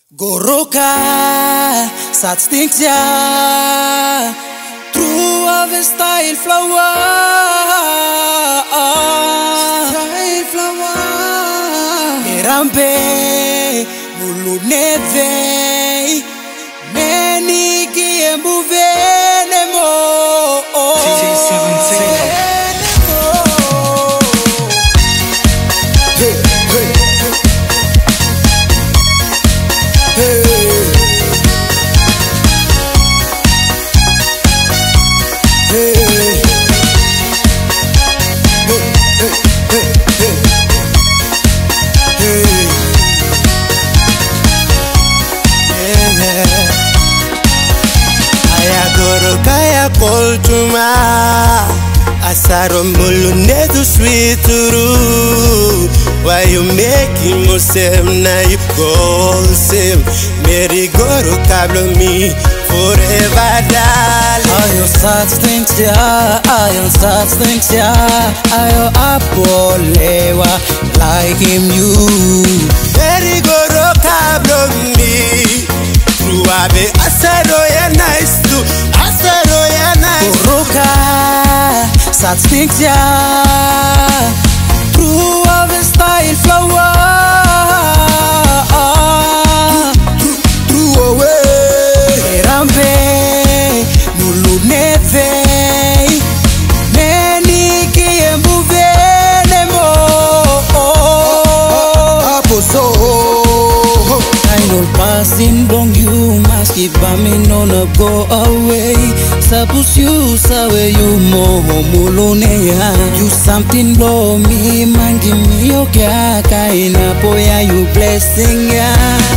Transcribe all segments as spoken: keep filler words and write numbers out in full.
Goroka, sat stinkt ja. True of a style Flawa. Style Flawa. Erambe, mulu neve. Neni kiembu venemo. T seventeen. Kaya koltuma asaro mulu nedu sweeturu. Why you making me same now you go same? Mary Goroka blow me forever darling. Ayo sat stinkt ja, ayo sat stinkt ja. Ayo apolewa like him you. Mary Goroka blow me through abe asaro ya nice too. Goroka, sat stinkt ja. True of a style Flawa. True away. Erambe, mulu neve. Neni kiembu venemo. Aposo. Time all passing long, you must keep bombing on a go away. Suppose you sawe you mo muluneya. You something blow me, man give me your kaka ina poya you blessing ya.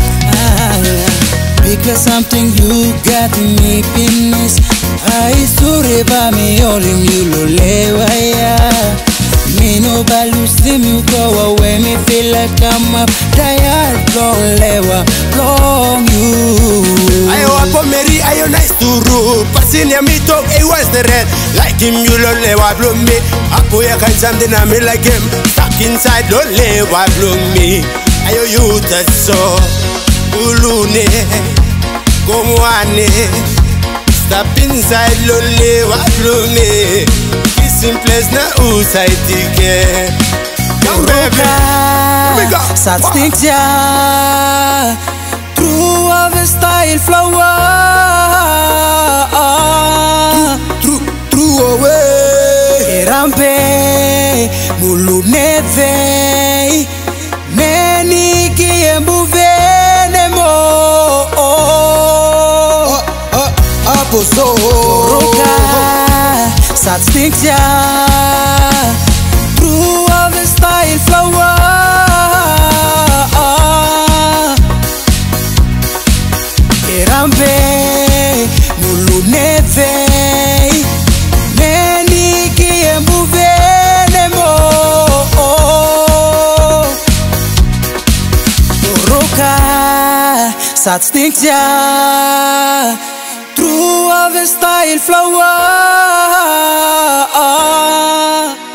Because something you got me penis. I sure ba me all in you lolewa ya. Me no balusi me go away, me feel like I'm up tired, long lewa, long you. Ayo apo Mary, ayo nice to ru. Passing ya me talk, it was the red. Like him, you don't lewa blow me. Apo ya can something I me like him. Stuck inside, don't lewa blow me. Ayo you touch so. Ulune, komwane. Stop inside, don't lewa blow me. Kissing place na usai ticket. Goroka, sat stinkt ja. True of a style Flawa. True, true away. Erambe, mulu neve. Neni kiembu venemo. Aposo. Goroka, sat stinkt ja. True of a style Flawa. Erambe, mulu neve. Neni kiembu venemo. Goroka, sat stinkt ja. True of a style Flawa.